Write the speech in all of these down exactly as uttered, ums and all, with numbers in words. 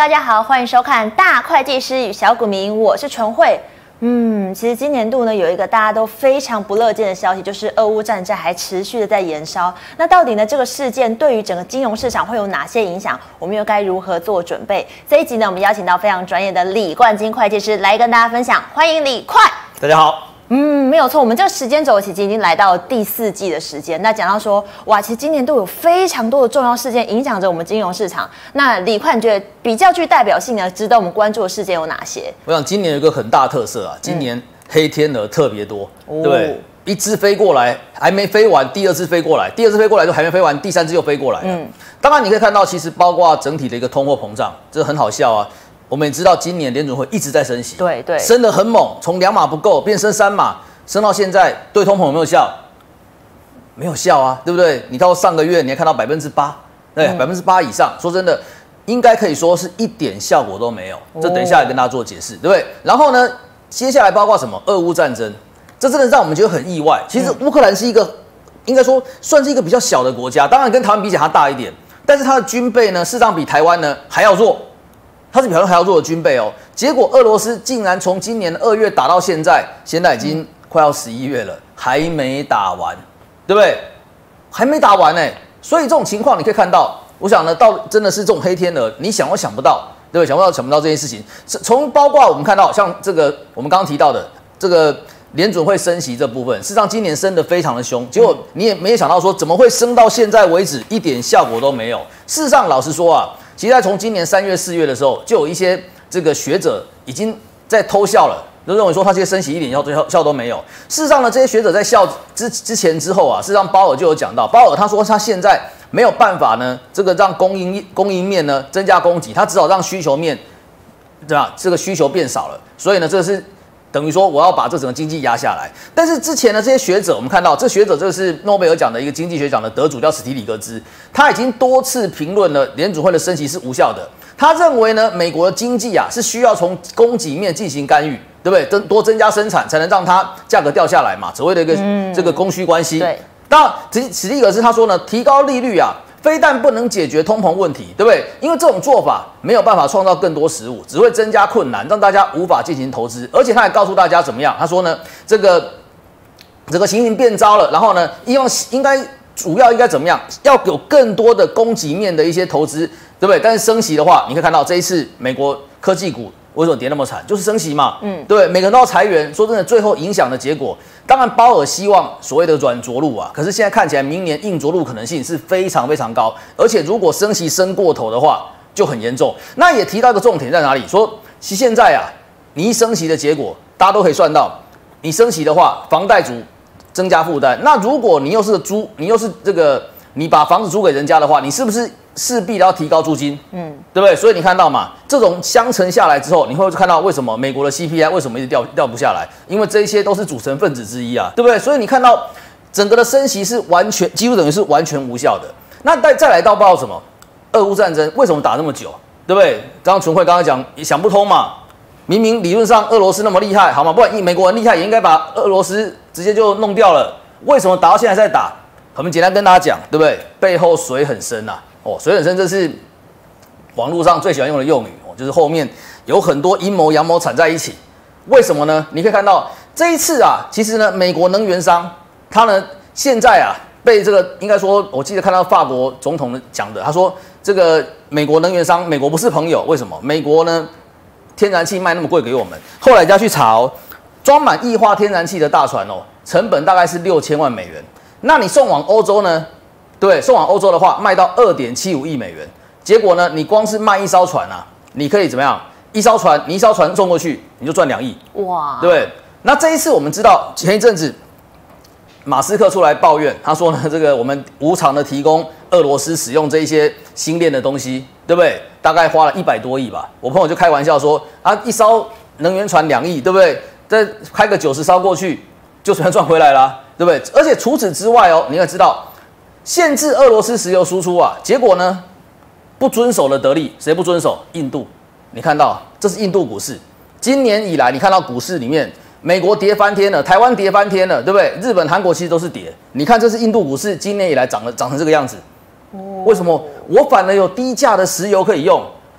大家好，欢迎收看《大会计师与小股民》，我是纯慧。嗯，其实今年度呢，有一个大家都非常不乐见的消息，就是俄乌战争还持续的在延烧。那到底呢，这个事件对于整个金融市场会有哪些影响？我们又该如何做准备？这一集呢，我们邀请到非常专业的李冠金会计师来跟大家分享，欢迎李会。 大家好。 嗯，没有错，我们这个时间轴其实已经来到第四季的时间。那讲到说，哇，其实今年度有非常多的重要事件影响着我们金融市场。那李会，你觉得比较具代表性的、值得我们关注的事件有哪些？ 我想今年有一个很大特色啊，今年黑天鹅特别多，嗯、对不对？一只飞过来还没飞完，第二只飞过来，第二只飞过来就还没飞完，第三只又飞过来了。嗯，当然你可以看到，其实包括整体的一个通货膨胀，这很好笑啊。我们也知道，今年联准会一直在升息， 对对， 升得很猛，从两码不够变升三码。升到现在，对通膨有没有效？没有效啊，对不对？你到上个月，你还看到百分之八，对，百分之八以上。说真的，应该可以说是一点效果都没有。这等一下来跟大家做解释，对不对？然后呢，接下来包括什么？俄乌战争，这真的让我们觉得很意外。其实乌克兰是一个，应该说算是一个比较小的国家，当然跟台湾比起来它大一点，但是它的军备呢，事实上比台湾呢还要弱。它是比台湾还要弱的军备哦。结果俄罗斯竟然从今年二月打到现在，现在已经快要十一月了，还没打完，对不对？还没打完呢、欸，所以这种情况你可以看到，我想呢，到真的是这种黑天鹅，你想都想不到，对不对？想不到想不到这件事情，从包括我们看到像这个我们刚刚提到的这个联准会升息这部分，事实上今年升得非常的凶，结果你也没有想到说怎么会升到现在为止一点效果都没有。事实上，老实说啊，其实在从今年三月四月的时候，就有一些这个学者已经在偷笑了。都认为说他这些升息一点效效效都没有。事实上呢，这些学者在笑之之前之后啊，事实上鲍尔就有讲到，鲍尔他说他现在没有办法呢，这个让供应供应面呢增加供给，他只好让需求面，对吧？这个需求变少了，所以呢，这是等于说我要把这整个经济压下来。但是之前呢，这些学者我们看到，这学者这个是诺贝尔奖的一个经济学奖的得主，叫史提里格兹，他已经多次评论了联准会的升息是无效的。他认为呢，美国的经济啊是需要从供给面进行干预。对不对？增多增加生产，才能让它价格掉下来嘛，所谓的一个、嗯、这个供需关系。对，当然，史蒂格斯他说呢，提高利率啊，非但不能解决通膨问题，对不对？因为这种做法没有办法创造更多食物，只会增加困难，让大家无法进行投资。而且他还告诉大家怎么样？他说呢，这个这个情形变糟了，然后呢，希望应该主要应该怎么样？要有更多的供给面的一些投资，对不对？但是升息的话，你可以看到这一次美国科技股。为什么跌那么惨？就是升息嘛，嗯，对，每个人都要裁员。说真的，最后影响的结果，当然鲍尔希望所谓的软着陆啊，可是现在看起来明年硬着陆可能性是非常非常高，而且如果升息升过头的话，就很严重。那也提到一个重点在哪里？说其现在啊，你一升息的结果，大家都可以算到，你升息的话，房贷族增加负担。那如果你又是个租，你又是这个，你把房子租给人家的话，你是不是？势必要提高租金，嗯，对不对？所以你看到嘛，这种相乘下来之后，你会看到为什么美国的 C P I 为什么一直掉掉不下来？因为这一些都是组成分子之一啊，对不对？所以你看到整个的升息是完全几乎等于是完全无效的。那再再来到报什么？俄乌战争为什么打那么久？对不对？刚刚纯慧刚刚讲也想不通嘛，明明理论上俄罗斯那么厉害，好吗？不然美国人厉害也应该把俄罗斯直接就弄掉了，为什么打到现在在打？我们简单跟大家讲，对不对？背后水很深啊。哦，水很深，这是网络上最喜欢用的用语哦，就是后面有很多阴谋阳谋缠在一起。为什么呢？你可以看到这一次啊，其实呢，美国能源商他呢现在啊被这个应该说，我记得看到法国总统讲的，他说这个美国能源商，美国不是朋友，为什么？美国呢天然气卖那么贵给我们，后来人家去查哦，装满液化天然气的大船哦，成本大概是六千万美元，那你送往欧洲呢？对，送往欧洲的话，卖到二点七五亿美元。结果呢，你光是卖一艘船啊，你可以怎么样？一艘船，你一艘船送过去，你就赚两亿。哇，对不对？那这一次我们知道，前一阵子马斯克出来抱怨，他说呢，这个我们无偿的提供俄罗斯使用这一些新炼的东西，对不对？大概花了一百多亿吧。我朋友就开玩笑说啊，一艘能源船两亿，对不对？再开个九十艘过去，就全赚回来了，对不对？而且除此之外哦，你要知道。限制俄罗斯石油输出啊，结果呢不遵守了得利，谁不遵守？印度。你看到这是印度股市，今年以来你看到股市里面，美国跌翻天了，台湾跌翻天了，对不对？日本、韩国其实都是跌。你看这是印度股市今年以来涨了涨成这个样子，为什么？我反而有低价的石油可以用，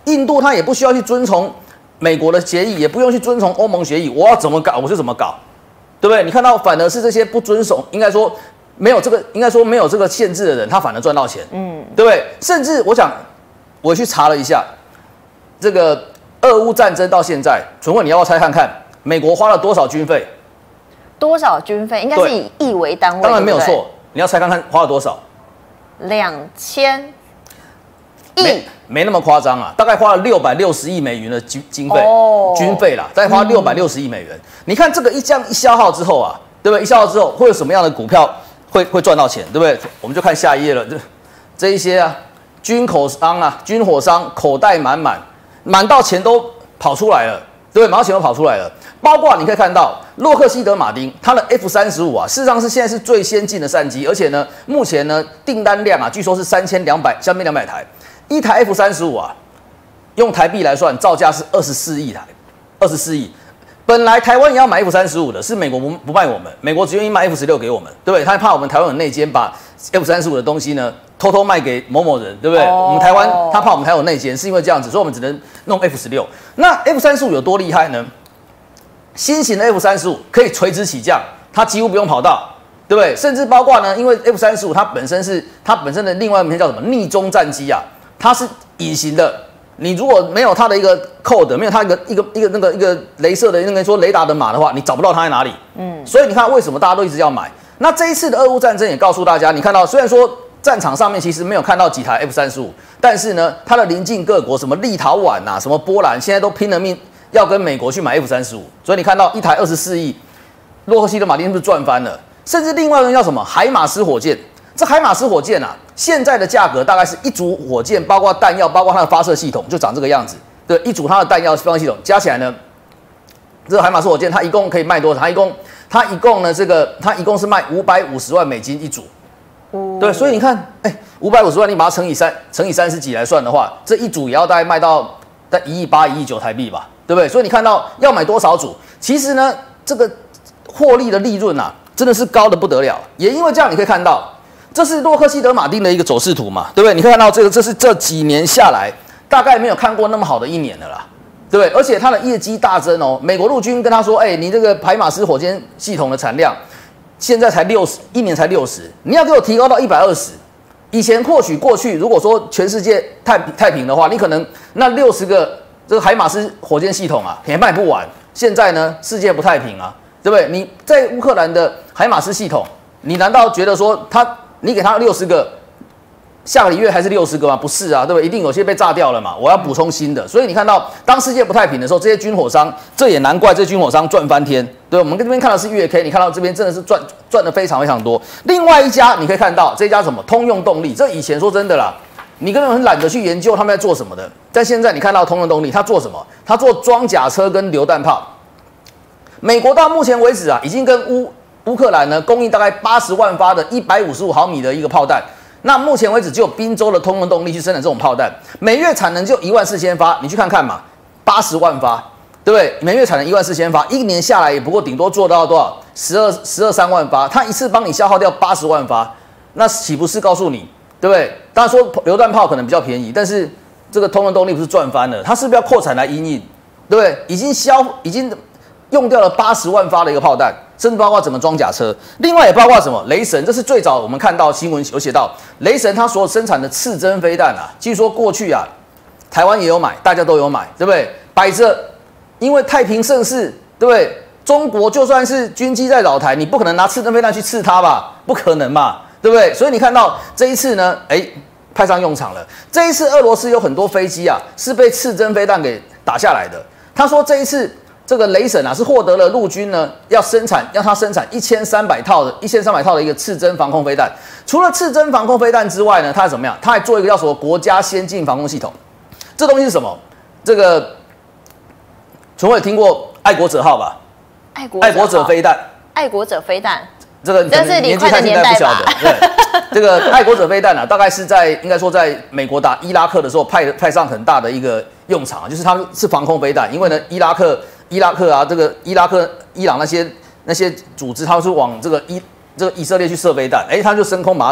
印度它也不需要去遵从美国的协议，也不用去遵从欧盟协议，我要怎么搞我就怎么搞，对不对？你看到反而是这些不遵守，应该说没有这个，应该说没有这个限制的人，他反而赚到钱，嗯，对不对？甚至我想，我去查了一下，这个俄乌战争到现在，纯慧你要不要猜看看，美国花了多少军费？ 多少军费？应该是以亿为单位， 当然没有错，你要猜看看花了多少？ 两千亿。 没, 没那么夸张啊，大概花了六百六十亿美元的经经费，哦、军费啦，再花六百六十亿美元。嗯、你看这个一这样一消耗之后啊，对不对？一消耗之后会有什么样的股票会会赚到钱，对不对？我们就看下一页了，这这一些啊，军口商啊，军火商口袋满满，满到钱都跑出来了，对不对？满到钱都跑出来了。包括你可以看到洛克希德马丁，它的 F 三十五啊，事实上是现在是最先进的战机，而且呢，目前呢订单量啊，据说是三千两百，将近两百台。一台 F 三十五啊，用台币来算，造价是二十四亿台，二十四亿。本来台湾也要买 F 三十五的，是美国不不卖我们，美国只愿意卖 F 十六给我们，对不对？他怕我们台湾有内奸，把 F 三十五的东西呢偷偷卖给某某人，对不对？哦、我们台湾他怕我们台湾有内奸，是因为这样子，所以我们只能弄 F 十六。那 F 三十五有多厉害呢？新型的 F 三十五可以垂直起降，它几乎不用跑道。对不对？甚至包括呢，因为 F 三十五它本身是它本身的另外一个名叫什么逆中战机啊，它是隐形的。你如果没有它的一个 code， 没有它一个一个一个那个一个雷射的那个说雷达的码的话，你找不到它在哪里。嗯，所以你看为什么大家都一直要买？那这一次的俄乌战争也告诉大家，你看到虽然说战场上面其实没有看到几台 F 三十五，但是呢，它的邻近各国什么立陶宛啊、什么波兰，现在都拼了命要跟美国去买 F 三十五，所以你看到一台二十四亿，洛克希德马丁是不是赚翻了？甚至另外一个叫什么海马斯火箭，这海马斯火箭啊，现在的价格大概是一组火箭，包括弹药，包括它的发射系统，就长这个样子。对，一组它的弹药发射系统加起来呢，这个海马斯火箭它一共可以卖多少？它一共它一共呢，这个它一共是卖五百五十万美金一组。哦、对，所以你看，哎，五百五十万，你把它乘以三，乘以三十几来算的话，这一组也要大概卖到在一亿八、一亿九台币吧，对不对？所以你看到要买多少组，其实呢，这个获利的利润啊。真的是高的不得了，也因为这样，你可以看到，这是洛克希德马丁的一个走势图嘛，对不对？你可以看到这个，这是这几年下来，大概没有看过那么好的一年了啦，对不对？而且它的业绩大增哦，美国陆军跟他说，哎、欸，你这个海马斯火箭系统的产量，现在才六十，一年才六十，你要给我提高到一百二十。以前或许过去，如果说全世界太太平的话，你可能那六十个这个海马斯火箭系统啊，也卖不完。现在呢，世界不太平啊。对不对？你在乌克兰的海马斯系统，你难道觉得说他你给他六十个，下个月还是六十个吗？不是啊，对不对？一定有些被炸掉了嘛。我要补充新的，所以你看到当世界不太平的时候，这些军火商，这也难怪这些军火商赚翻天。对，我们这边看的是月 K， 你看到这边真的是赚赚的非常非常多。另外一家你可以看到这家什么通用动力，这以前说真的啦，你根本很懒得去研究他们在做什么的，但现在你看到通用动力，他做什么？他做装甲车跟榴弹炮。美国到目前为止啊，已经跟乌乌克兰呢供应大概八十万发的一百五十五毫米的一个炮弹。那目前为止，只有宾州的通用动力去生产这种炮弹，每月产能就一万四千发。你去看看嘛，八十万发，对不对？每月产能一万四千发，一年下来也不过顶多做到多少？十二十二三万发，它一次帮你消耗掉八十万发，那岂不是告诉你，对不对？当然说榴弹炮可能比较便宜，但是这个通用动力不是赚翻了？它是不是要扩产来因应？对不对？已经消已经。用掉了八十万发的一个炮弹，甚至包括整个装甲车，另外也包括什么雷神，这是最早我们看到新闻有写到，雷神它所有生产的刺针飞弹啊，据说过去啊，台湾也有买，大家都有买，对不对？摆着，因为太平盛世，对不对？中国就算是军机在扰台，你不可能拿刺针飞弹去刺它吧？不可能嘛，对不对？所以你看到这一次呢，哎，派上用场了。这一次俄罗斯有很多飞机啊，是被刺针飞弹给打下来的。他说这一次。这个雷神啊，是获得了陆军呢要生产，要它生产一千三百套的一千三百套的一个刺针防空飞弹。除了刺针防空飞弹之外呢，它还怎么样？它还做一个叫什么国家先进防空系统。这东西是什么？这个，从未听过爱国者号吧？ 爱国爱国者飞弹， 爱国者飞弹。 这个可能年纪太轻，大家不晓得。对，这个爱国者飞弹啊，大概是在应该说在美国打伊拉克的时候派派上很大的一个用场，就是它们是防空飞弹，因为呢伊拉克。伊拉克啊，这个伊拉克、伊朗那些那些组织，他们是往这个伊这个以色列去射飞弹，哎，他就升空把它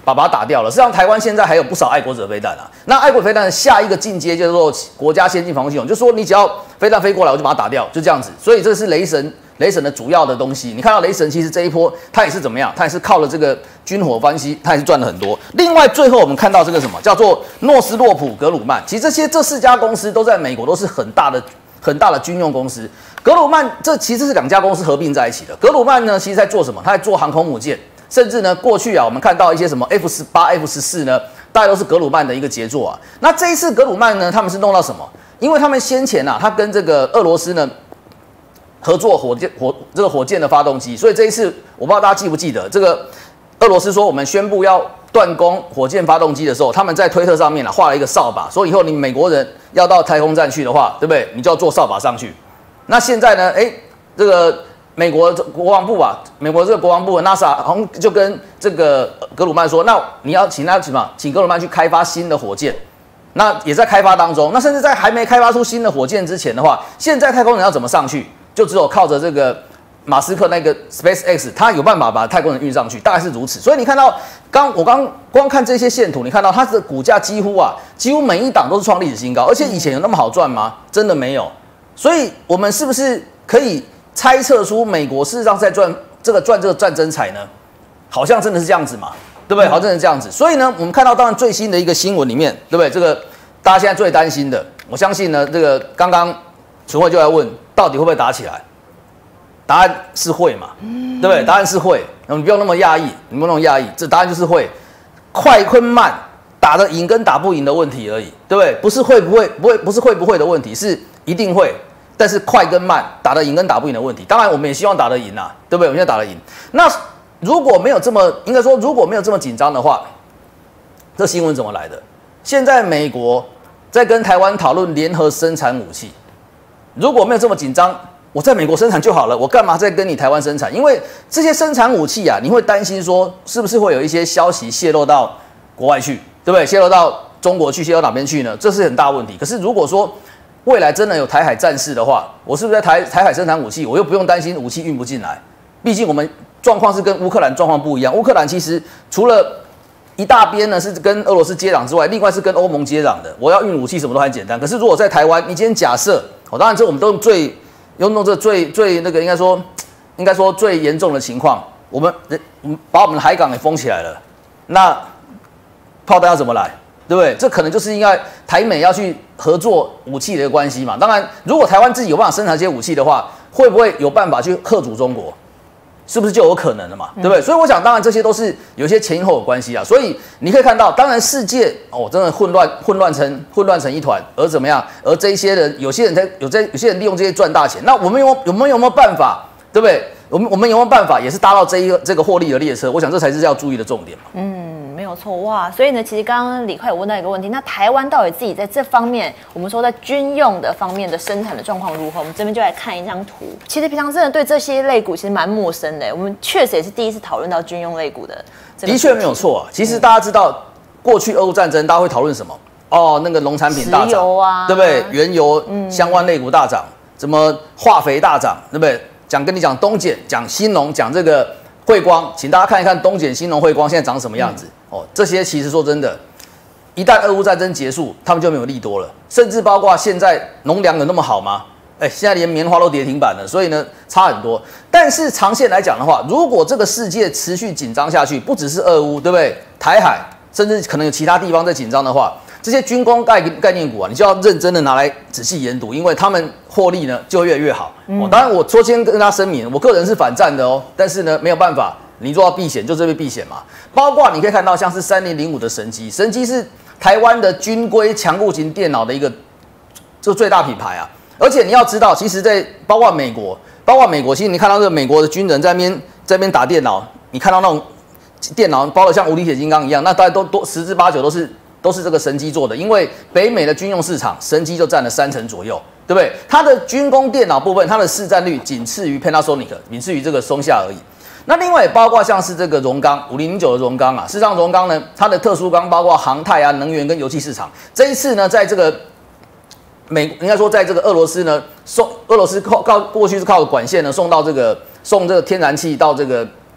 把把它打掉了。实际上，台湾现在还有不少爱国者飞弹啊。那爱国飞弹的下一个进阶叫做国家先进防空系统，就是说你只要飞弹飞过来，我就把它打掉，就这样子。所以这是雷神雷神的主要的东西。你看到雷神其实这一波它也是怎么样？它也是靠了这个军火关系，它也是赚了很多。另外，最后我们看到这个什么叫做诺斯洛普格鲁曼，其实这些这四家公司都在美国都是很大的很大的军用公司。格鲁曼这其实是两家公司合并在一起的。格鲁曼呢，其实在做什么？他在做航空母舰。甚至呢，过去啊，我们看到一些什么 F 十八、F 十四呢，大概都是格鲁曼的一个杰作啊。那这一次格鲁曼呢，他们是弄到什么？因为他们先前啊，他跟这个俄罗斯呢合作火箭火这个火箭的发动机，所以这一次我不知道大家记不记得，这个俄罗斯说我们宣布要断供火箭发动机的时候，他们在推特上面啊画了一个扫把，说以后你美国人要到太空站去的话，对不对？你就要坐扫把上去。那现在呢，哎，这个。美国国防部啊，美国这个国防部 NASA 好像就跟这个格鲁曼说，那你要请他什么？请格鲁曼去开发新的火箭，那也在开发当中。那甚至在还没开发出新的火箭之前的话，现在太空人要怎么上去？就只有靠着这个马斯克那个 SpaceX， 他有办法把太空人运上去，大概是如此。所以你看到刚我刚光看这些线图，你看到它的股价几乎啊，几乎每一档都是创历史新高，而且以前有那么好赚吗？真的没有。所以我们是不是可以猜测出美国事实上在赚这个赚这个战争财呢？好像真的是这样子嘛，对不对？好像真的是这样子。所以呢，我们看到当然最新的一个新闻里面，对不对？这个大家现在最担心的，我相信呢，这个刚刚纯慧就来问，到底会不会打起来？答案是会嘛，对不对？答案是会。你不用那么讶异，你不用那么讶异，这答案就是会。快跟慢，打得赢跟打不赢的问题而已，对不对？不是会不会，不会不是会不会的问题，是一定会。但是快跟慢，打得赢跟打不赢的问题，当然我们也希望打得赢啊，对不对？我们现在打得赢。那如果没有这么，应该说如果没有这么紧张的话，这新闻怎么来的？现在美国在跟台湾讨论联合生产武器，如果没有这么紧张，我在美国生产就好了，我干嘛再跟你台湾生产？因为这些生产武器啊，你会担心说是不是会有一些消息泄露到国外去，对不对？泄露到中国去，泄露到哪边去呢？这是很大问题。可是如果说未来真的有台海战事的话，我是不是在台台海生产武器，我又不用担心武器运不进来？毕竟我们状况是跟乌克兰状况不一样。乌克兰其实除了一大边呢是跟俄罗斯接壤之外，另外是跟欧盟接壤的。我要运武器什么都很简单。可是如果在台湾，你今天假设，哦，当然这我们都用最用用这最最那个应该说应该说最严重的情况，我们我们把我们的海港给封起来了，那炮弹要怎么来？对不对？这可能就是应该台美要去合作武器的一个关系嘛。当然，如果台湾自己有办法生产这些武器的话，会不会有办法去吓阻中国？是不是就有可能了嘛？对不对？嗯、所以我想，当然这些都是有一些前因后果关系啊。所以你可以看到，当然世界哦，真的混乱混乱成混乱成一团，而怎么样？而这一些人，有些人在有在有些人利用这些赚大钱。那我们有有没有有没有办法？对不对？我们我们有没有办法也是搭到这一个这个获利的列车？我想这才是要注意的重点嘛。 嗯，没有错哇。所以呢，其实刚刚李快有问到一个问题，那台湾到底自己在这方面，我们说在军用的方面的生产的状况如何？我们这边就来看一张图。其实平常真的对这些类股其实蛮陌生的，我们确实也是第一次讨论到军用类股的。 的确没有错啊。其实大家知道，嗯、过去俄乌战争大家会讨论什么？哦，那个农产品大涨啊，对不对？原油相关类股大涨，怎么化肥大涨，对不对？讲跟你讲东碱，讲兴农，讲这个汇光，请大家看一看东碱、兴农、汇光现在长什么样子、嗯、哦。这些其实说真的，一旦俄乌战争结束，他们就没有利多了。甚至包括现在农粮有那么好吗？哎，现在连棉花都跌停板了，所以呢差很多。但是长线来讲的话，如果这个世界持续紧张下去，不只是俄乌，对不对？台海，甚至可能有其他地方在紧张的话，这些军工概概念股啊，你就要认真的拿来仔细研读，因为他们获利呢就越来越好。嗯、哦，当然我昨天跟大家声明，我个人是反战的哦，但是呢没有办法，你做到避险就这边避险嘛。包括你可以看到像是三零零五的神基，神基是台湾的军规强固型电脑的一个这最大品牌啊。而且你要知道，其实在包括美国，包括美国，其实你看到这个美国的军人在那边在那边打电脑，你看到那种电脑包的像无敌铁金刚一样，那大家都都十之八九都是。都是这个神基做的，因为北美的军用市场，神基就占了三成左右，对不对？它的军工电脑部分，它的市占率仅次于 Panasonic， 仅次于这个松下而已。那另外也包括像是这个荣钢五零零九的荣钢啊，事实上荣钢呢，它的特殊钢包括航太啊、能源跟油气市场。这一次呢，在这个美应该说在这个俄罗斯呢，送俄罗斯靠靠过去是靠管线呢送到这个送这个天然气到这个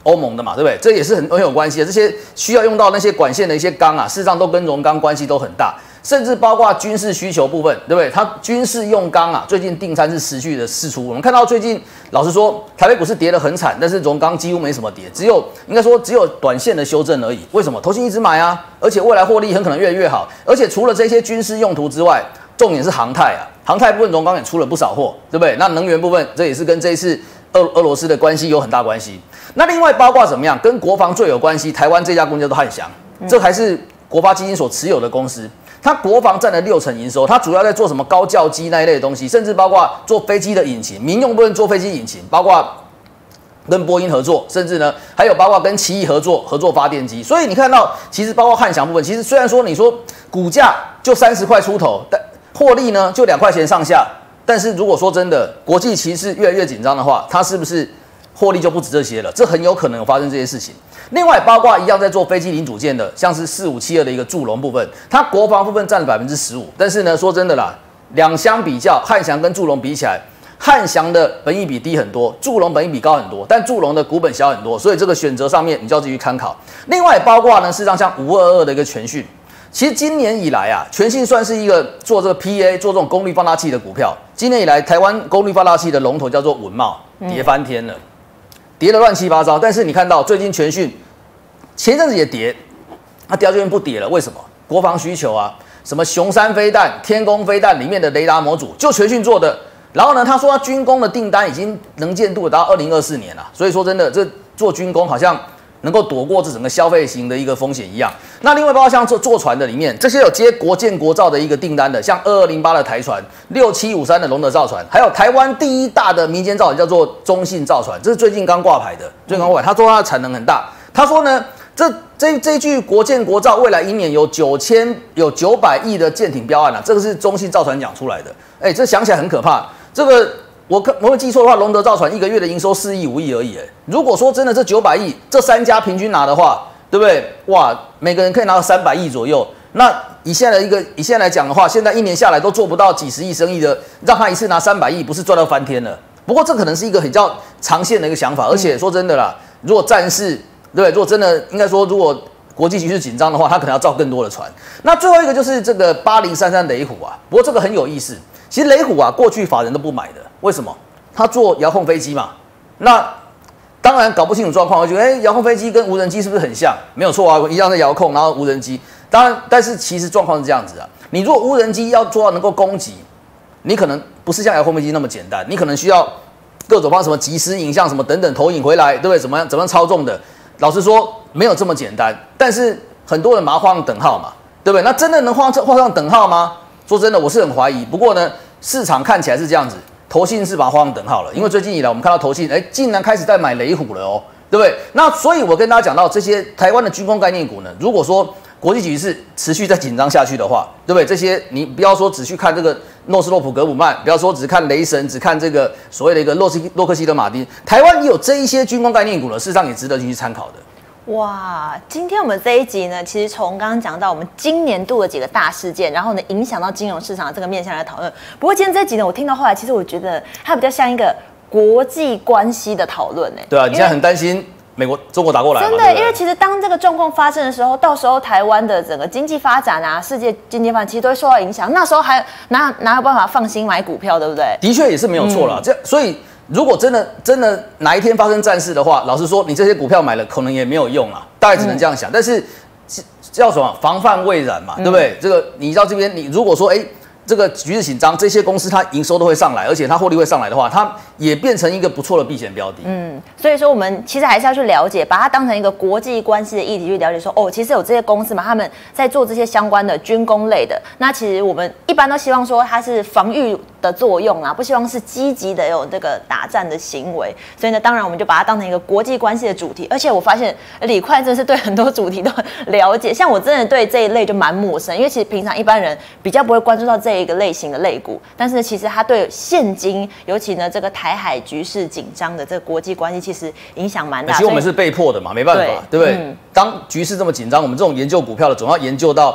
欧盟的嘛，对不对？这也是很很有关系的。这些需要用到那些管线的一些钢啊，事实上都跟荣钢关系都很大，甚至包括军事需求部分，对不对？它军事用钢啊，最近订单是持续的释出。我们看到最近，老实说，台北股市跌得很惨，但是荣钢几乎没什么跌，只有应该说只有短线的修正而已。为什么？投信一直买啊，而且未来获利很可能越来越好。而且除了这些军事用途之外，重点是航太啊，航太部分荣钢也出了不少货，对不对？那能源部分，这也是跟这一次俄俄罗斯的关系有很大关系。那另外包括怎么样，跟国防最有关系，台湾这家公司叫做汉翔，这还是国发基金所持有的公司。它国防占了六成营收，它主要在做什么高教机那一类的东西，甚至包括做飞机的引擎，民用部分做飞机引擎，包括跟波音合作，甚至呢还有包括跟奇异合作合作发电机。所以你看到，其实包括汉翔部分，其实虽然说你说股价就三十块出头，但获利呢就两块钱上下。但是如果说真的国际形势越来越紧张的话，它是不是获利就不止这些了？这很有可能有发生这些事情。另外，包括一样在做飞机零组件的，像是四五七二的一个祝融部分，它国防部分占了百分之十五。但是呢，说真的啦，两相比较，汉翔跟祝融比起来，汉翔的本益比低很多，祝融本益比高很多，但祝融的股本小很多，所以这个选择上面你就要自己去参考。另外，包括呢，事实上像五二二的一个全讯，其实今年以来啊，全讯算是一个做这个 P A 做这种功率放大器的股票。今年以来，台湾功率放大器的龙头叫做文茂，跌翻天了。嗯跌得乱七八糟，但是你看到最近全讯前一阵子也跌，它跌到最近不跌了，为什么？国防需求啊，什么雄三飞弹、天宫飞弹里面的雷达模组就全讯做的。然后呢，他说他军工的订单已经能见度达到二零二四年了，所以说真的，这做军工好像能够躲过这整个消费型的一个风险一样。那另外包括像做坐船的里面，这些有接国建国造的一个订单的，像二二零八的台船、六七五三的龙德造船，还有台湾第一大的民间造船叫做中信造船，这是最近刚挂牌的，最近刚挂牌。他说他的产能很大，他说呢，这这这句国建国造未来一年有九千有九百亿的舰艇标案啊，这个是中信造船讲出来的。哎，这想起来很可怕，这个。我可我没记错的话，龙德造船一个月的营收四亿五亿而已。如果说真的这九百亿，这三家平均拿的话，对不对？哇，每个人可以拿到三百亿左右。那以现在的一个以现在来讲的话，现在一年下来都做不到几十亿生意的，让他一次拿三百亿，不是赚到翻天了？不过这可能是一个比较长线的一个想法，而且说真的啦，如果战事对不对？如果真的应该说，如果国际局势紧张的话，他可能要造更多的船。那最后一个就是这个八零三三雷虎啊，不过这个很有意思。其实雷虎啊，过去法人都不买的，为什么？他做遥控飞机嘛，那当然搞不清楚状况，我觉得哎，遥控飞机跟无人机是不是很像？没有错啊，一样的遥控，然后无人机。当然，但是其实状况是这样子啊，你如果无人机要做到能够攻击，你可能不是像遥控飞机那么简单，你可能需要各种方什么即时影像什么等等投影回来，对不对？怎么样怎么样操纵的？老实说，没有这么简单。但是很多人把它画上等号嘛，对不对？那真的能画画上等号吗？说真的，我是很怀疑。不过呢，市场看起来是这样子，投信是把它画上等号了。因为最近以来，我们看到投信，哎，竟然开始在买雷虎了哦，对不对？那所以，我跟大家讲到这些台湾的军工概念股呢，如果说国际局势持续在紧张下去的话，对不对？这些你不要说只去看这个诺斯洛普格鲁曼，不要说只看雷神，只看这个所谓的一个洛西洛克希德马丁，台湾也有这一些军工概念股呢，事实上也值得去参考的。 哇，今天我们这一集呢，其实从刚刚讲到我们今年度的几个大事件，然后呢影响到金融市场的这个面向来讨论。不过今天这一集呢，我听到后来，其实我觉得它比较像一个国际关系的讨论呢。 对啊，你现在很担心美国、中国打过来嘛？ 真的，因为其实当这个状况发生的时候，到时候台湾的整个经济发展啊，世界经济发展其实都会受到影响。那时候还哪哪有办法放心买股票，对不对？ 的确也是没有错啦。嗯、这所以。如果真的真的哪一天发生战事的话，老实说，你这些股票买了可能也没有用啊，大概只能这样想。嗯、但是叫什么防范未然嘛，对不对？嗯、这个你到这边，你如果说哎。这个局势紧张，这些公司它营收都会上来，而且它获利会上来的话，它也变成一个不错的避险标的。嗯， 所以说我们其实还是要去了解，把它当成一个国际关系的议题去了解说，哦，其实有这些公司嘛，他们在做这些相关的军工类的。那其实我们一般都希望说它是防御的作用啊，不希望是积极的有这个打战的行为。所以呢，当然我们就把它当成一个国际关系的主题。而且我发现李快真的是对很多主题都很了解，像我真的对这一类就蛮陌生，因为其实平常一般人比较不会关注到这一个类型的类股，但是其实它对现今，尤其呢这个台海局势紧张的这个国际关系，其实影响蛮大。 其实我们是被迫的嘛，没办法， 对, 对不对？嗯、当局势这么紧张，我们这种研究股票的总要研究到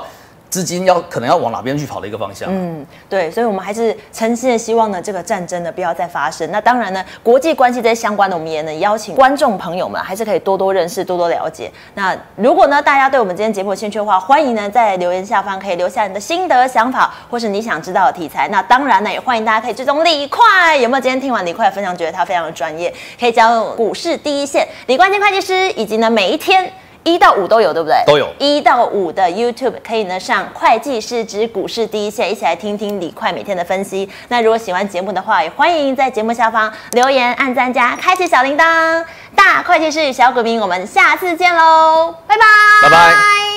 资金要可能要往哪边去跑的一个方向。 嗯，对，所以我们还是诚心的希望呢，这个战争呢不要再发生。那当然呢，国际关系这些相关的，我们也能邀请观众朋友们还是可以多多认识、多多了解。那如果呢大家对我们今天节目有兴趣的话，欢迎呢在留言下方可以留下你的心得、想法，或是你想知道的题材。那当然呢，也欢迎大家可以追踪李快，有没有今天听完李快的分享，觉得他非常的专业，可以加入股市第一线李冠金会计师，以及呢每一天。一到五都有，对不对？ 都有。 一到五的 YouTube 可以呢上会计师之股市第一线，一起来听听李快每天的分析。那如果喜欢节目的话，也欢迎在节目下方留言、按赞加开启小铃铛。大会计师与小股民，我们下次见喽，拜拜， 拜拜。